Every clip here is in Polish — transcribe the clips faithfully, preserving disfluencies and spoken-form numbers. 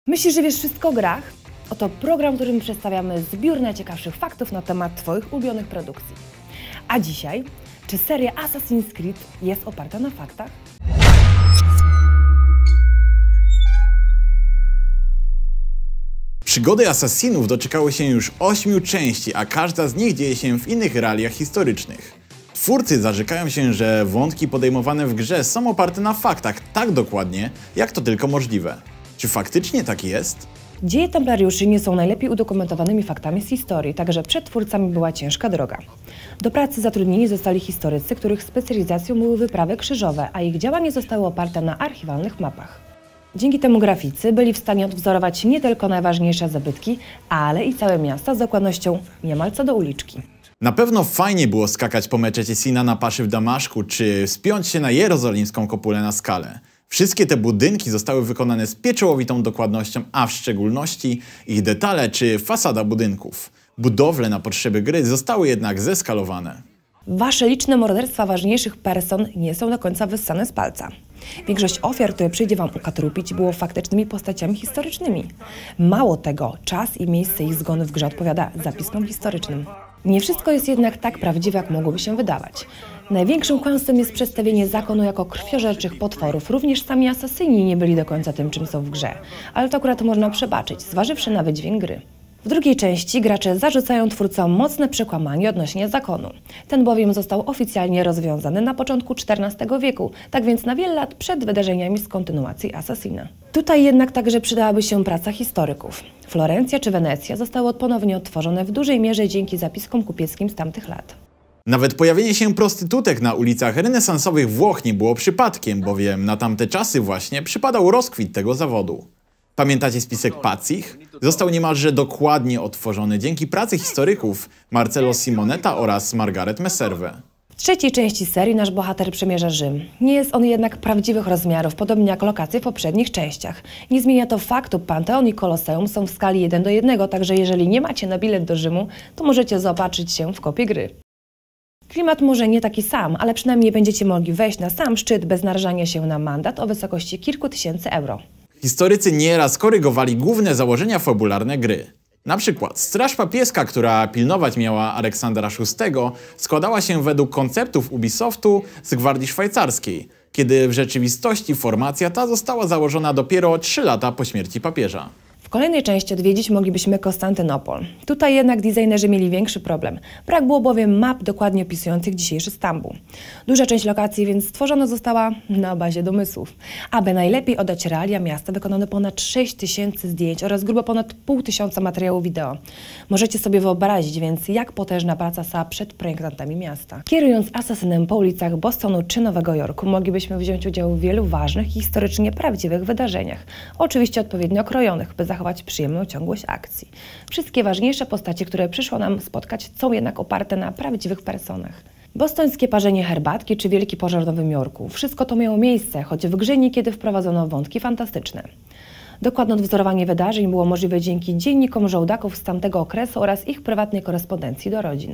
Myślisz, że wiesz wszystko o grach? Oto program, w którym przedstawiamy zbiór najciekawszych faktów na temat Twoich ulubionych produkcji. A dzisiaj, czy seria Assassin's Creed jest oparta na faktach? Przygody Assassinów doczekały się już ośmiu części, a każda z nich dzieje się w innych realiach historycznych. Twórcy zarzekają się, że wątki podejmowane w grze są oparte na faktach tak dokładnie, jak to tylko możliwe. Czy faktycznie tak jest? Dzieje templariuszy nie są najlepiej udokumentowanymi faktami z historii, także przed twórcami była ciężka droga. Do pracy zatrudnieni zostali historycy, których specjalizacją były wyprawy krzyżowe, a ich działanie zostało oparte na archiwalnych mapach. Dzięki temu graficy byli w stanie odwzorować nie tylko najważniejsze zabytki, ale i całe miasta z dokładnością niemal co do uliczki. Na pewno fajnie było skakać po meczecie Sina na paszy w Damaszku, czy wspiąć się na jerozolimską kopulę na skale. Wszystkie te budynki zostały wykonane z pieczołowitą dokładnością, a w szczególności ich detale czy fasada budynków. Budowle na potrzeby gry zostały jednak zeskalowane. Wasze liczne morderstwa ważniejszych person nie są do końca wyssane z palca. Większość ofiar, które przyjdzie wam ukatrupić, było faktycznymi postaciami historycznymi. Mało tego, czas i miejsce ich zgonu w grze odpowiada zapiskom historycznym. Nie wszystko jest jednak tak prawdziwe, jak mogłoby się wydawać. Największym kłamstwem jest przedstawienie zakonu jako krwiożerczych potworów. Również sami asasyni nie byli do końca tym, czym są w grze. Ale to akurat można przebaczyć, zważywszy na wydźwięk gry. W drugiej części gracze zarzucają twórcom mocne przekłamanie odnośnie zakonu. Ten bowiem został oficjalnie rozwiązany na początku czternastego wieku, tak więc na wiele lat przed wydarzeniami z kontynuacji Assassina. Tutaj jednak także przydałaby się praca historyków. Florencja czy Wenecja zostały ponownie odtworzone w dużej mierze dzięki zapiskom kupieckim z tamtych lat. Nawet pojawienie się prostytutek na ulicach renesansowych Włoch nie było przypadkiem, bowiem na tamte czasy właśnie przypadał rozkwit tego zawodu. Pamiętacie spisek Pacich? Został niemalże dokładnie odtworzony dzięki pracy historyków Marcello Simonetta oraz Margaret Meserve. W trzeciej części serii nasz bohater przemierza Rzym. Nie jest on jednak prawdziwych rozmiarów, podobnie jak lokacje w poprzednich częściach. Nie zmienia to faktu, Panteon i Koloseum są w skali jeden do jednego, także jeżeli nie macie na bilet do Rzymu, to możecie zaopatrzyć się w kopię gry. Klimat może nie taki sam, ale przynajmniej będziecie mogli wejść na sam szczyt bez narażania się na mandat o wysokości kilku tysięcy euro. Historycy nieraz korygowali główne założenia fabularne gry. Na przykład Straż Papieska, która pilnować miała Aleksandra szóstego, składała się według konceptów Ubisoftu z Gwardii Szwajcarskiej, kiedy w rzeczywistości formacja ta została założona dopiero trzy lata po śmierci papieża. W kolejnej części odwiedzić moglibyśmy Konstantynopol. Tutaj jednak designerzy mieli większy problem. Brak było bowiem map dokładnie opisujących dzisiejszy Stambuł. Duża część lokacji więc stworzona została na bazie domysłów. Aby najlepiej oddać realia miasta, wykonano ponad sześć tysięcy zdjęć oraz grubo ponad pół tysiąca materiałów wideo. Możecie sobie wyobrazić więc, jak potężna praca stała przed projektantami miasta. Kierując Assassinem po ulicach Bostonu czy Nowego Jorku, moglibyśmy wziąć udział w wielu ważnych i historycznie prawdziwych wydarzeniach. Oczywiście odpowiednio okrojonych, by zachować przyjemną ciągłość akcji. Wszystkie ważniejsze postacie, które przyszło nam spotkać, są jednak oparte na prawdziwych personach. Bostońskie parzenie herbatki czy wielki pożar w Nowym Jorku. Wszystko to miało miejsce, choć w grze niekiedy wprowadzono wątki fantastyczne. Dokładne odwzorowanie wydarzeń było możliwe dzięki dziennikom żołdaków z tamtego okresu oraz ich prywatnej korespondencji do rodzin.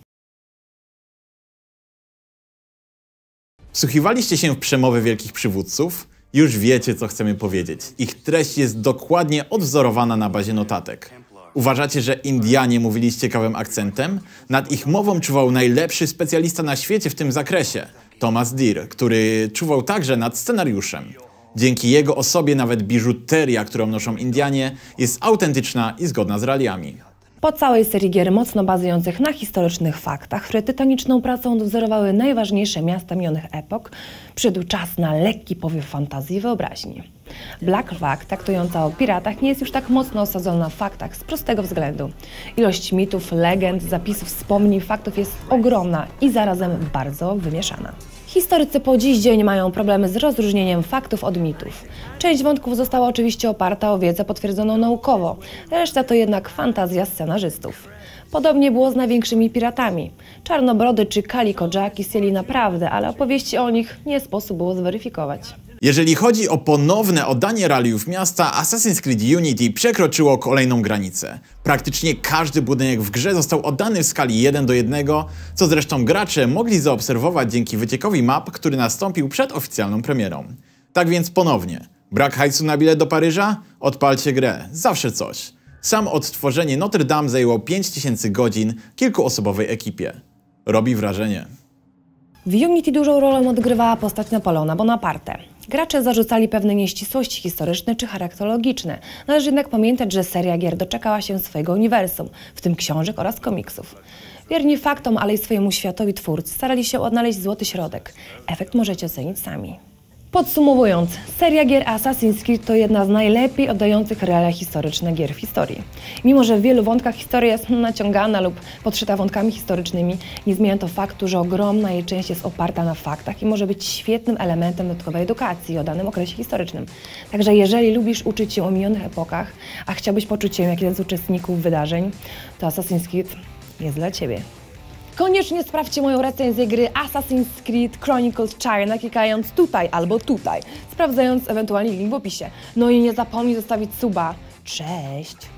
Wsłuchiwaliście się w przemowy wielkich przywódców? Już wiecie, co chcemy powiedzieć. Ich treść jest dokładnie odwzorowana na bazie notatek. Uważacie, że Indianie mówili z ciekawym akcentem? Nad ich mową czuwał najlepszy specjalista na świecie w tym zakresie, Thomas Deere, który czuwał także nad scenariuszem. Dzięki jego osobie nawet biżuteria, którą noszą Indianie, jest autentyczna i zgodna z realiami. Po całej serii gier mocno bazujących na historycznych faktach, które tytaniczną pracą odwzorowały najważniejsze miasta minionych epok, przyszedł czas na lekki powiew fantazji i wyobraźni. Black Flag, traktująca o piratach, nie jest już tak mocno osadzona na faktach z prostego względu. Ilość mitów, legend, zapisów, wspomnień, faktów jest ogromna i zarazem bardzo wymieszana. Historycy po dziś dzień mają problemy z rozróżnieniem faktów od mitów. Część wątków została oczywiście oparta o wiedzę potwierdzoną naukowo, reszta to jednak fantazja scenarzystów. Podobnie było z największymi piratami. Czarnobrody czy Calico Jack istnieli naprawdę, ale opowieści o nich nie sposób było zweryfikować. Jeżeli chodzi o ponowne oddanie realiów miasta, Assassin's Creed Unity przekroczyło kolejną granicę. Praktycznie każdy budynek w grze został oddany w skali jeden do jednego, co zresztą gracze mogli zaobserwować dzięki wyciekowi map, który nastąpił przed oficjalną premierą. Tak więc ponownie, Brak hajsu na bilet do Paryża? Odpalcie grę. Zawsze coś. Sam odtworzenie Notre Dame zajęło pięć tysięcy godzin kilkuosobowej ekipie. Robi wrażenie. W Unity dużą rolę odgrywała postać Napoleona Bonaparte. Gracze zarzucali pewne nieścisłości historyczne czy charakterologiczne. Należy jednak pamiętać, że seria gier doczekała się swojego uniwersum, w tym książek oraz komiksów. Wierni faktom, ale i swojemu światowi twórcy starali się odnaleźć złoty środek. Efekt możecie ocenić sami. Podsumowując, seria gier Assassin's Creed to jedna z najlepiej oddających realia historyczne gier w historii. Mimo że w wielu wątkach historia jest naciągana lub podszyta wątkami historycznymi, nie zmienia to faktu, że ogromna jej część jest oparta na faktach i może być świetnym elementem dodatkowej edukacji o danym okresie historycznym. Także jeżeli lubisz uczyć się o minionych epokach, a chciałbyś poczuć się jak jeden z uczestników wydarzeń, to Assassin's Creed jest dla Ciebie. Koniecznie sprawdźcie moją recenzję gry Assassin's Creed Chronicles China, klikając tutaj albo tutaj, sprawdzając ewentualnie link w opisie. No i nie zapomnij zostawić suba. Cześć!